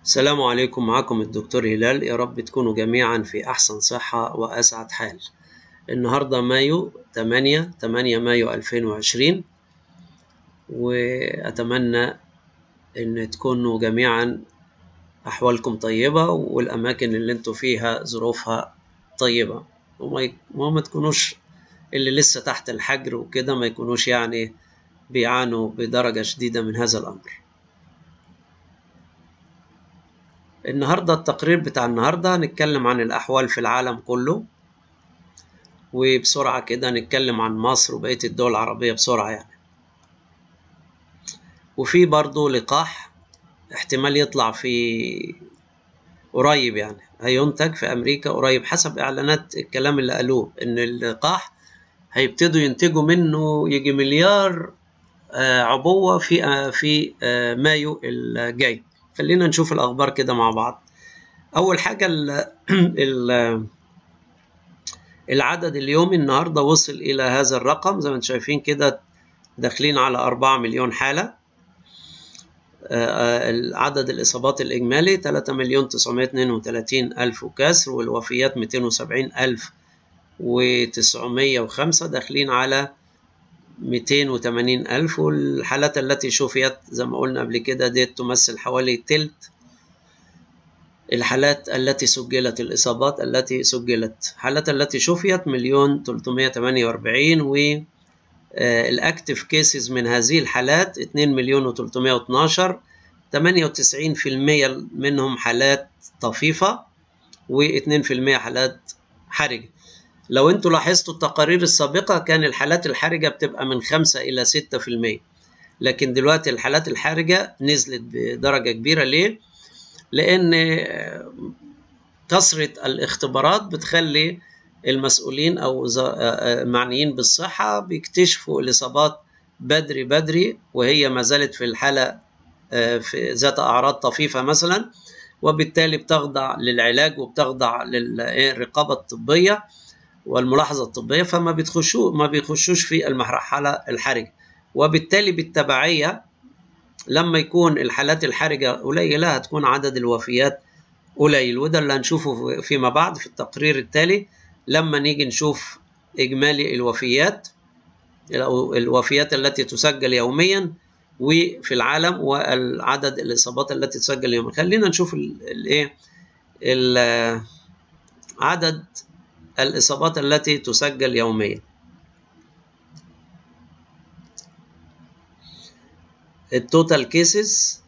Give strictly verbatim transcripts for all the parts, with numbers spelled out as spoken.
السلام عليكم. معكم الدكتور هلال. يا رب تكونوا جميعا في أحسن صحة وأسعد حال. النهاردة مايو تمانية تمانية مايو ألفين وعشرين، وأتمنى أن تكونوا جميعا أحوالكم طيبة والأماكن اللي انتوا فيها ظروفها طيبة، وما تكونوش اللي لسه تحت الحجر وكده ما يكونوش يعني بيعانوا بدرجة شديدة من هذا الأمر. النهاردة التقرير بتاع النهاردة هنتكلم عن الأحوال في العالم كله، وبسرعة كده نتكلم عن مصر وبقية الدول العربية بسرعة يعني. وفي برضو لقاح احتمال يطلع في قريب، يعني هينتج في أمريكا قريب حسب إعلانات الكلام اللي قالوه، إن اللقاح هيبتدوا ينتجوا منه يجي مليار عبوة في في مايو الجاي. خلينا نشوف الأخبار كده مع بعض. أول حاجة ال ال العدد اليومي النهاردة وصل إلى هذا الرقم زي ما انتم شايفين كده، داخلين على أربعة مليون حالة. عدد الإصابات الإجمالي ثلاثة مليون تسعمائة واثنين وثلاثين ألف وكسر، والوفيات مئتين وسبعين ألف وتسعمائة وخمسة، داخلين على مئتين وثمانين ألف. والحالات التي شفيت زي ما قلنا قبل كده دي تمثل حوالي تلت الحالات التي سجلت. الإصابات التي سجلت، حالات التي شفيت مليون ثلاثمائة وثمانية وأربعين، والأكتف كيسز من هذه الحالات اثنين مليون وثلاثمائة واثناشر، ثمانية وتسعين بالمئة منهم حالات طفيفة واثنين بالمئة حالات حرجة. لو انتوا لاحظتوا التقارير السابقة كان الحالات الحرجة بتبقى من خمسة إلى ستة بالمئة، لكن دلوقتي الحالات الحرجة نزلت بدرجة كبيرة. ليه؟ لأن كثرة الاختبارات بتخلي المسؤولين أو معنيين بالصحة بيكتشفوا الإصابات بدري بدري وهي ما زالت في الحالة في ذات أعراض طفيفة مثلا، وبالتالي بتخضع للعلاج وبتخضع للرقابة الطبية والملاحظة الطبية، فما بتخشوا ما بيخشوش في المرحلة الحرجة. وبالتالي بالتبعية لما يكون الحالات الحرجة قليلة هتكون عدد الوفيات قليل، وده اللي هنشوفه فيما بعد في التقرير التالي لما نيجي نشوف إجمالي الوفيات الوفيات التي تسجل يوميا وفي العالم والعدد الإصابات التي تسجل يوميا. خلينا نشوف الايه عدد الإصابات التي تسجل يوميا. التوتال كيسز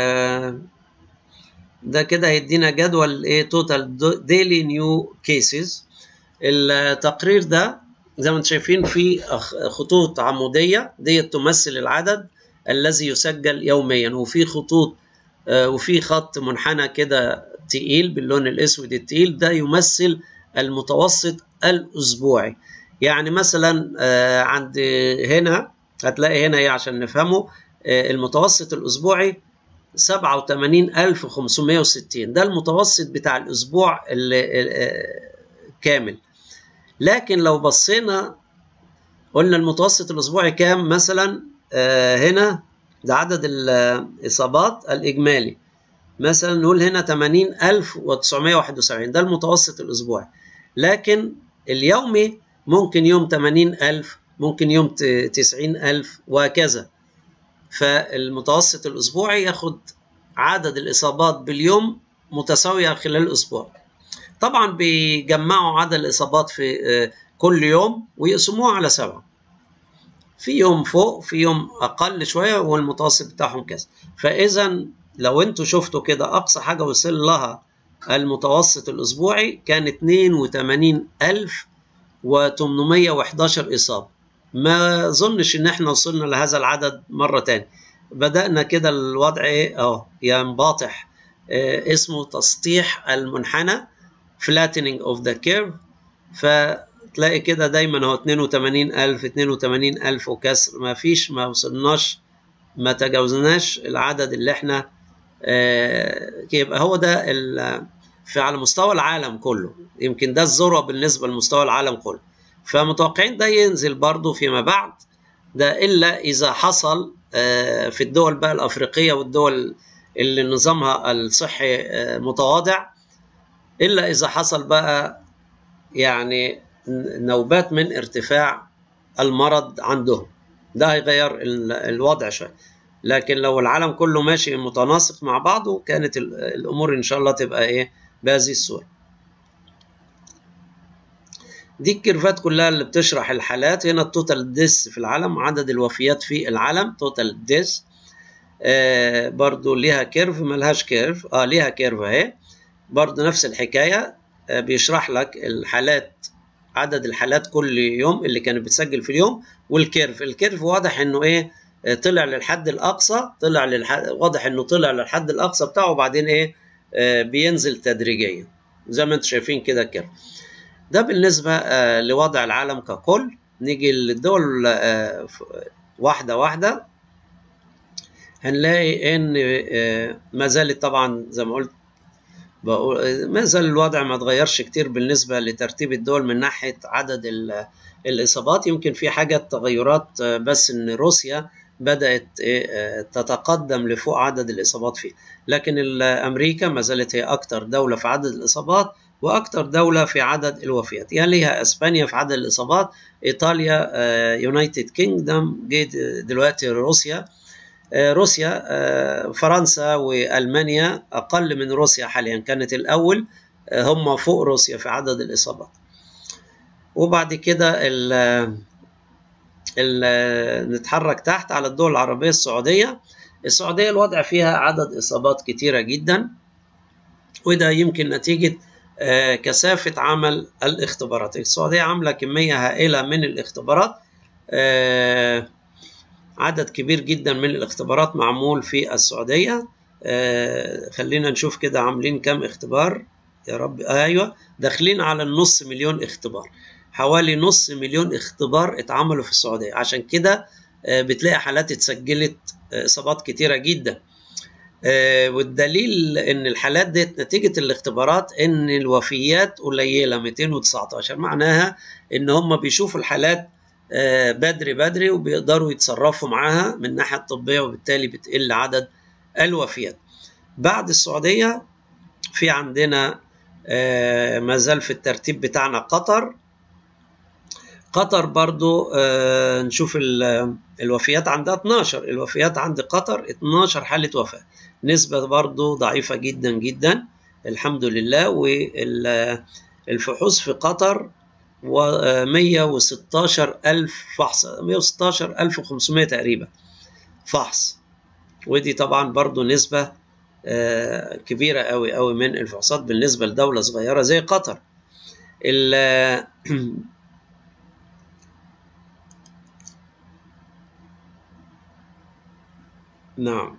ده كده هيدينا جدول ايه توتال ديلي نيو كيسز. التقرير ده زي ما انتم شايفين في خطوط عمودية دي تمثل العدد الذي يسجل يوميا، وفي خطوط وفي خط منحنى كده تقيل باللون الاسود التقيل ده يمثل المتوسط الأسبوعي. يعني مثلا عند هنا هتلاقي هنا ايه عشان نفهمه، المتوسط الأسبوعي سبعة وثمانين ألف وخمسمائة وستين، ده المتوسط بتاع الأسبوع كامل. لكن لو بصينا قلنا المتوسط الأسبوعي كام مثلا، هنا ده عدد الإصابات الإجمالي، مثلا نقول هنا ثمانين ألف وتسعمائة وواحد وسبعين، ده المتوسط الأسبوعي. لكن اليومي ممكن يوم ثمانين ألف، ممكن يوم تسعين ألف وهكذا. فالمتوسط الأسبوعي ياخد عدد الإصابات باليوم متساوية خلال الأسبوع. طبعا بيجمعوا عدد الإصابات في كل يوم ويقسموها على سبعة، في يوم فوق في يوم أقل شوية والمتوسط بتاعهم كذا. فإذا لو انتوا شفتوا كده أقصى حاجة وصل لها المتوسط الأسبوعي كان اثنين وثمانين ألف وثمانمائة وأحد عشر إصابة. ما أظنش إن إحنا وصلنا لهذا العدد مرة تاني. بدأنا كده الوضع إيه أهو ينبطح، إيه اسمه تسطيح المنحنى flattening of the curve. فتلاقي كده دايما هو اثنين وثمانين ألف اثنين وثمانين ألف وكسر، ما فيش ما وصلناش ما تجاوزناش العدد اللي احنا آه يبقى هو ده في على مستوى العالم كله، يمكن ده الذروة بالنسبة لمستوى العالم كله. فمتوقعين ده ينزل برضو فيما بعد، ده إلا إذا حصل آه في الدول بقى الأفريقية والدول اللي نظامها الصحي متواضع، إلا إذا حصل بقى يعني نوبات من ارتفاع المرض عندهم، ده هيغير الوضع شوية. لكن لو العالم كله ماشي متناسق مع بعضه كانت الأمور إن شاء الله تبقى إيه بهذه الصورة. دي الكيرفات كلها اللي بتشرح الحالات. هنا التوتال ديس في العالم، عدد الوفيات في العالم توتال ديس. آه برضو ليها كيرف ملهاش كيرف، اه ليها كيرف اهي برضو نفس الحكاية. آه بيشرح لك الحالات، عدد الحالات كل يوم اللي كانت بتسجل في اليوم، والكيرف الكيرف واضح انه ايه آه طلع للحد الاقصى، طلع للحد واضح انه طلع للحد الاقصى بتاعه، وبعدين ايه آه بينزل تدريجيا زي ما انتم شايفين كده الكيرف. ده بالنسبة آه لوضع العالم ككل. نيجي للدول آه واحدة واحدة، هنلاقي ان آه ما زالت طبعا زي ما قلت بقول ما زال الوضع ما اتغيرش كتير بالنسبة لترتيب الدول من ناحية عدد الإصابات. يمكن في حاجة تغيرات آه بس ان روسيا بدأت آه تتقدم لفوق عدد الإصابات فيه، لكن أمريكا ما زالت هي أكتر دولة في عدد الإصابات واكثر دوله في عدد الوفيات، يليها يعني اسبانيا في عدد الاصابات، ايطاليا، آه، يونايتد كينجدم، جيت دلوقتي روسيا، آه، روسيا، آه، فرنسا والمانيا اقل من روسيا حاليا، كانت الاول آه، هم فوق روسيا في عدد الاصابات. وبعد كده ال ال نتحرك تحت على الدول العربيه. السعوديه السعوديه الوضع فيها عدد اصابات كتيره جدا، وده يمكن نتيجه آه كثافة عمل الاختبارات. السعودية عاملة كمية هائلة من الاختبارات، آه عدد كبير جدا من الاختبارات معمول في السعودية. آه خلينا نشوف كده عاملين كم اختبار يا رب. آه ايوه داخلين على النص مليون اختبار، حوالي نص مليون اختبار اتعملوا في السعودية. عشان كده آه بتلاقي حالات اتسجلت آه اصابات كتيرة جدا. آه والدليل ان الحالات دي نتيجة الاختبارات ان الوفيات قليلة مئتين وتسعتاشر، معناها ان هم بيشوفوا الحالات آه بدري بدري وبيقدروا يتصرفوا معاها من الناحية الطبية، وبالتالي بتقل عدد الوفيات. بعد السعودية في عندنا آه ما زال في الترتيب بتاعنا قطر. قطر برضو آه نشوف الوفيات عندها اتناشر، الوفيات عند قطر اتناشر حالة وفاة، نسبة برضو ضعيفة جدا جدا الحمد لله. والفحوص في قطر مئة وستاشر ألف فحص، مئة وستاشر ألف وخمسمائة تقريبا فحص، ودي طبعا برضو نسبة آه كبيرة قوي قوي من الفحوصات بالنسبة لدولة صغيرة زي قطر. نعم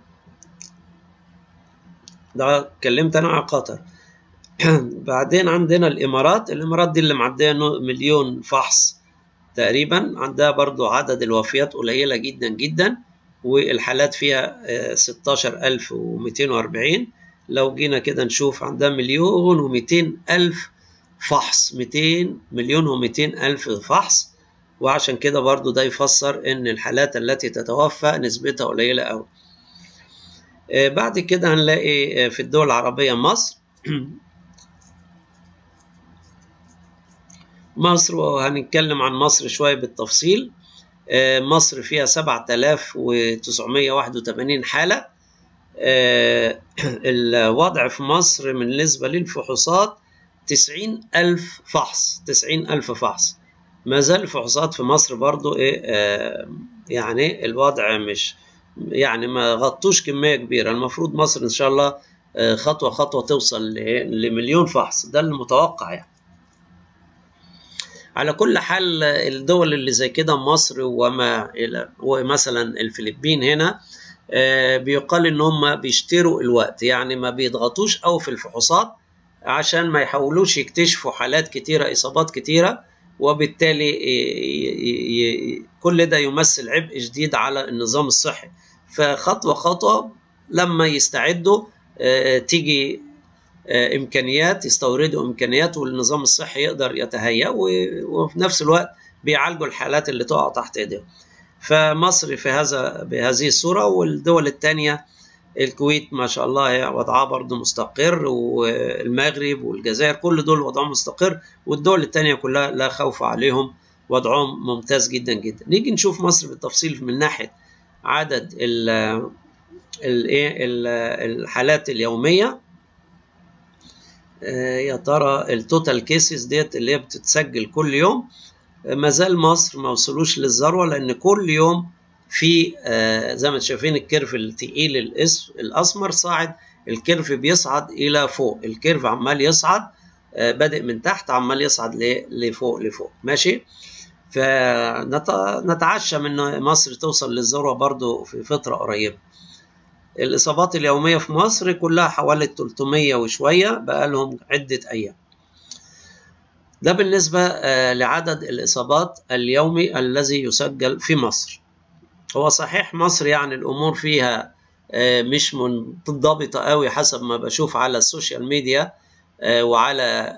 ده اتكلمت انا على قطر. بعدين عندنا الامارات. الامارات دي اللي معديه مليون فحص تقريبا، عندها برضو عدد الوفيات قليله جدا جدا، والحالات فيها ستاشر ألف ومئتين وأربعين. لو جينا كده نشوف عندها مليون ومئتين ألف فحص، مئتين مليون ومئتين ألف فحص، وعشان كده برضو ده يفسر ان الحالات التي تتوفى نسبتها قليله قوي. بعد كده هنلاقي في الدول العربية مصر. مصر وهنتكلم عن مصر شوية بالتفصيل. مصر فيها سبعة آلاف وتسعمائة وواحد وثمانين حالة. الوضع في مصر بالنسبة للفحوصات تسعين ألف فحص، تسعين ألف فحص. ما زال الفحوصات في مصر برضو إيه يعني الوضع مش يعني ما غطوش كمية كبيرة. المفروض مصر إن شاء الله خطوة خطوة توصل لمليون فحص، ده المتوقع يعني. على كل حال الدول اللي زي كده مصر وما إلى ومثلا الفلبين هنا بيقال إن هم بيشتروا الوقت، يعني ما بيضغطوش أو في الفحوصات عشان ما يحاولوش يكتشفوا حالات كتيرة إصابات كتيرة، وبالتالي كل ده يمثل عبء جديد على النظام الصحي. فخطوة خطوة لما يستعدوا تيجي إمكانيات، يستوردوا إمكانيات والنظام الصحي يقدر يتهيأ، وفي نفس الوقت بيعالجوا الحالات اللي تقع تحت ايديهم. فمصر في هذا بهذه الصورة، والدول الثانية الكويت ما شاء الله وضعها برضه مستقر، والمغرب والجزائر كل دول وضعهم مستقر، والدول التانية كلها لا خوف عليهم، وضعهم ممتاز جدا جدا. نيجي نشوف مصر بالتفصيل من ناحية عدد ال الحالات اليومية. يا ترى التوتال كيسز ديت اللي هي بتتسجل كل يوم، ما زال مصر ما وصلوش للذروة، لأن كل يوم في زي ما شايفين الكيرف التقيل الأسمر صاعد، الكيرف بيصعد إلى فوق، الكيرف عمال يصعد بادئ من تحت عمال يصعد لفوق لفوق ماشي. فنتعشى من مصر توصل للذروة برضو في فترة قريبة. الإصابات اليومية في مصر كلها حوالي ثلاثمية وشوية بقى لهم عدة أيام. ده بالنسبة لعدد الإصابات اليومي الذي يسجل في مصر. هو صحيح مصر يعني الأمور فيها مش منضبطة قوي حسب ما بشوف على السوشيال ميديا وعلى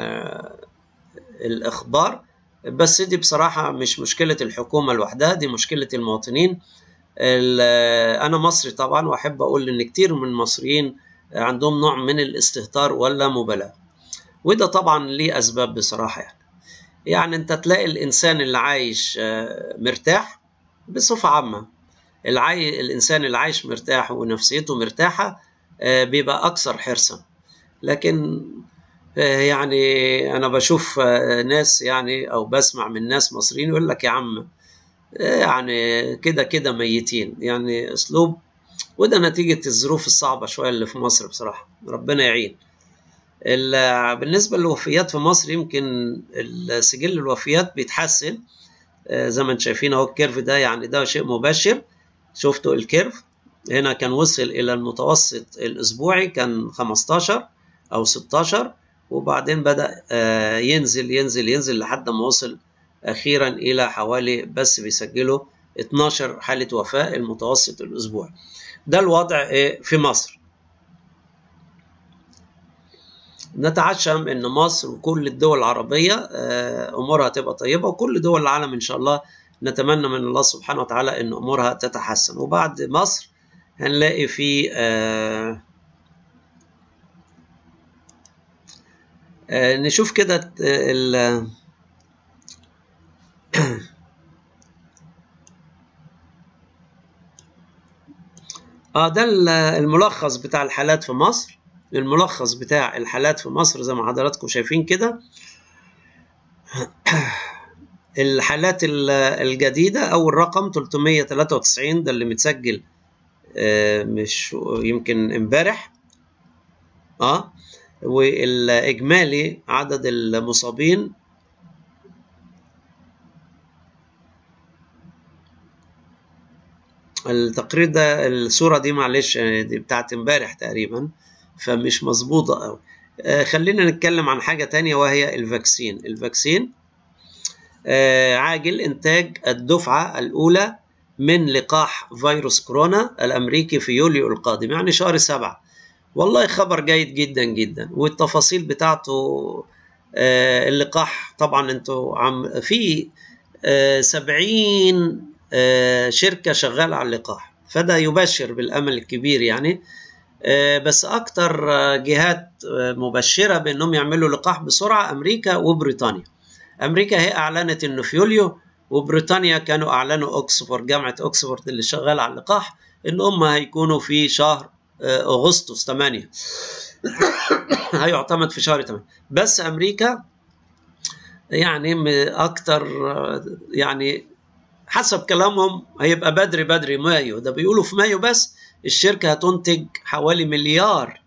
الإخبار، بس دي بصراحة مش مشكلة الحكومة لوحدها، دي مشكلة المواطنين. أنا مصري طبعا، وأحب أقول إن كتير من المصريين عندهم نوع من الاستهتار ولا مبالاة، وده طبعا ليه أسباب بصراحة. يعني يعني أنت تلاقي الإنسان اللي عايش مرتاح بصفة عامة، العي... الإنسان اللي عايش مرتاح ونفسيته مرتاحة بيبقى أكثر حرصا. لكن يعني أنا بشوف ناس يعني أو بسمع من ناس مصريين يقول لك يا عم يعني كده كده ميتين، يعني أسلوب، وده نتيجة الظروف الصعبة شوية اللي في مصر بصراحة، ربنا يعين. بالنسبة للوفيات في مصر يمكن سجل الوفيات بيتحسن زي ما انتم شايفين اهو، الكيرف ده يعني ده شيء مبشر. شفتوا الكيرف هنا كان وصل إلى المتوسط الأسبوعي كان خمستاشر أو ستاشر، وبعدين بدأ ينزل ينزل ينزل لحد ما وصل أخيرا إلى حوالي بس بيسجلوا اتناشر حالة وفاة المتوسط الأسبوعي. ده الوضع في مصر. نتعشم ان مصر وكل الدول العربية امورها تبقى طيبة، وكل دول العالم ان شاء الله نتمنى من الله سبحانه وتعالى ان امورها تتحسن. وبعد مصر هنلاقي في آآ آآ نشوف كده ال اه ده الملخص بتاع الحالات في مصر. الملخص بتاع الحالات في مصر زي ما حضراتكم شايفين كده. الحالات الجديدة أول رقم ثلاثمية وثلاثة وتسعين، ده اللي متسجل مش يمكن امبارح اه والإجمالي عدد المصابين التقرير ده، الصورة دي معلش دي بتاعت امبارح تقريبا فمش مظبوطة قوي. آه خلينا نتكلم عن حاجة تانية وهي الفاكسين. الفاكسين آه عاجل إنتاج الدفعة الأولى من لقاح فيروس كورونا الأمريكي في يوليو القادم، يعني شهر سبعة. والله خبر جيد جدا جدا، والتفاصيل بتاعته آه اللقاح طبعا انتوا عم في آه سبعين آه شركة شغالة على اللقاح، فده يبشر بالأمل الكبير يعني. آه بس أكتر آه جهات آه مبشرة بأنهم يعملوا لقاح بسرعة أمريكا وبريطانيا. أمريكا هي أعلنت أنه في يوليو، وبريطانيا كانوا أعلنوا أكسفورد، جامعة أكسفورد اللي شغالة على اللقاح، إن هم هيكونوا في شهر آه أغسطس ثمانية هيعتمد في شهر ثمانية. بس أمريكا يعني أكتر يعني حسب كلامهم هيبقى بدري بدري مايو، ده بيقولوا في مايو بس الشركة هتنتج حوالي مليار.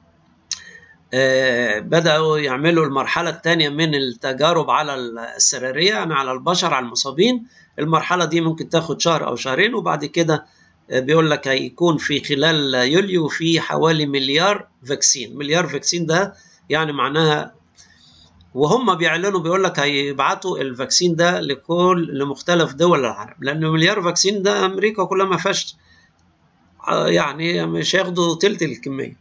آه بدأوا يعملوا المرحلة الثانية من التجارب على السريرية، يعني على البشر على المصابين. المرحلة دي ممكن تاخد شهر أو شهرين، وبعد كده آه بيقول لك هيكون في خلال يوليو في حوالي مليار فاكسين. مليار فاكسين ده يعني معناها، وهم بيعلنوا بيقول لك هيبعتوا الفاكسين ده لكل لمختلف دول العالم، لأن مليار فاكسين ده أمريكا كلها ما فيهاش يعني مش هياخدوا تلت الكمية.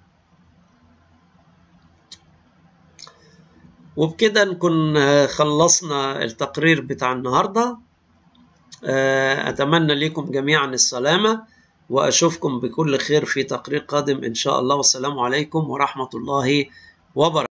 وبكده نكون خلصنا التقرير بتاع النهاردة. أتمنى لكم جميعا السلامة. وأشوفكم بكل خير في تقرير قادم إن شاء الله، والسلام عليكم ورحمة الله وبركاته.